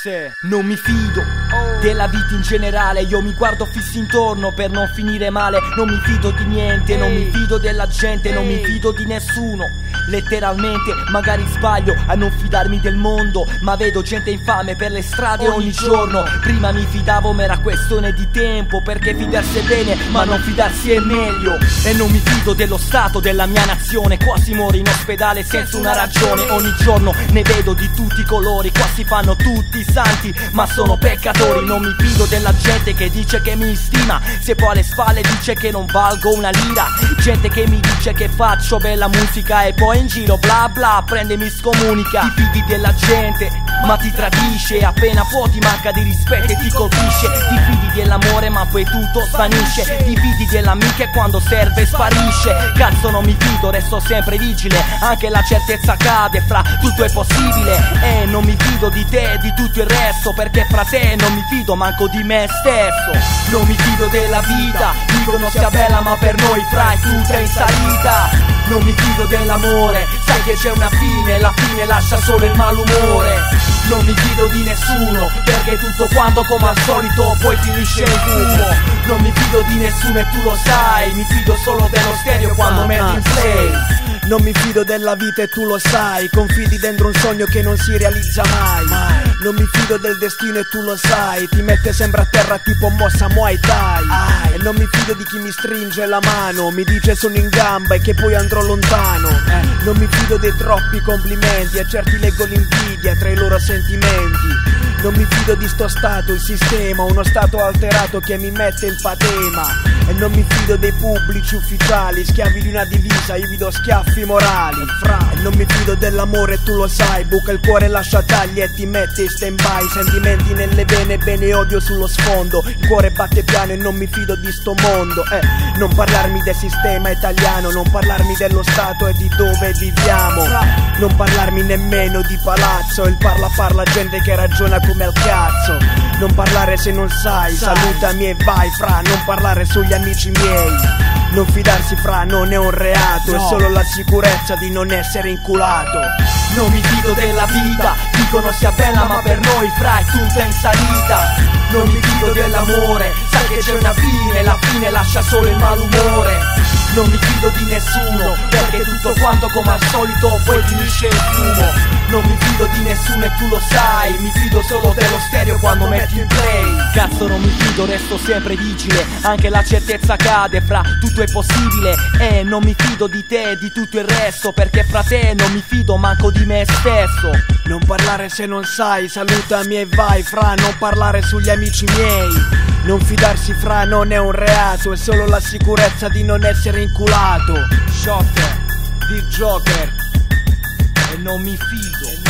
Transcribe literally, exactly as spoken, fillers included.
Se non mi fido oh. della vita in generale, io mi guardo fissi intorno per non finire male. Non mi fido di niente, Ehi. non mi fido della gente, Ehi. non mi fido di nessuno. Letteralmente, magari sbaglio a non fidarmi del mondo, ma vedo gente infame per le strade ogni, ogni giorno. Prima mi fidavo ma era questione di tempo, perché fidarsi è bene ma non fidarsi è meglio. E non mi fido dello stato della mia nazione, qua si muore in ospedale senza una ragione. Ogni giorno ne vedo di tutti i colori, qua si fanno tutti i santi ma sono peccatori. Non mi fido della gente che dice che mi stima, se poi alle spalle dice che non valgo una lira. Gente che mi dice che faccio bella musica e poi in giro bla bla prende e mi scomunica. Ti fidi della gente ma ti tradisce, appena può ti manca di rispetto e ti colpisce. Ti fidi dell'amore ma poi tutto svanisce. Ti fidi dell'amica e quando serve sparisce. Cazzo non mi fido, resto sempre vigile, anche la certezza cade fra tutto è possibile. E non mi fido di te e di tutto il resto, perché fra te non mi fido manco di me stesso. Non mi fido della vita, dicono sia bella ma per noi fra è tutta in salita. Non mi fido dell'amore, sai che c'è una fine, la fine lascia solo il malumore. Non mi fido di nessuno, perché tutto quanto come al solito poi finisce in fumo. Non mi fido di nessuno e tu lo sai, mi fido solo dello stereo quando metti in play. Non mi fido della vita e tu lo sai, confidi dentro un sogno che non si realizza mai. Non mi fido del destino e tu lo sai, ti mette sempre a terra tipo mossa Muay Thai. E non mi fido di chi mi stringe la mano, mi dice sono in gamba e che poi andrò lontano. Non mi fido dei troppi complimenti, a certi leggo l'invidia tra i loro sentimenti. Non mi fido di sto stato, il sistema, uno stato alterato che mi mette il patema. E non mi fido dei pubblici ufficiali, schiavi di una divisa, io vi do schiaffi morali. E non mi fido dell'amore, tu lo sai, buca il cuore, lascia tagli e ti mette in stand by. Sentimenti nelle vene, bene odio sullo sfondo, il cuore batte piano e non mi fido di sto mondo. Eh, non parlarmi del sistema italiano, non parlarmi dello stato e di dove viviamo. Non parlarmi nemmeno di palazzo, il parla parla gente che ragiona come al cazzo. Non parlare se non sai, salutami e vai fra, non parlare sugli amici miei. Non fidarsi fra non è un reato, no. È solo la sicurezza di non essere inculato. Non mi fido della vita, dicono sia bella ma per noi fra è tutta in salita. Non mi fido dell'amore, sai che c'è una fine, la fine lascia solo il malumore. Non mi fido di nessuno, perché tutto quanto come al solito poi finisce in fumo. Non mi fido di nessuno e tu lo sai, mi fido solo dello stereo quando metti in play. Cazzo non mi fido, resto sempre vigile, anche la certezza cade fra tutto è possibile. E non mi fido di te e di tutto il resto, perché fra te non mi fido manco di me stesso. Non parlare se non sai, salutami e vai fra, non parlare sugli amici miei. Non fidarsi fra non è un reato, è solo la sicurezza di non essere inculato. Shotter, di Joker, e non mi fido.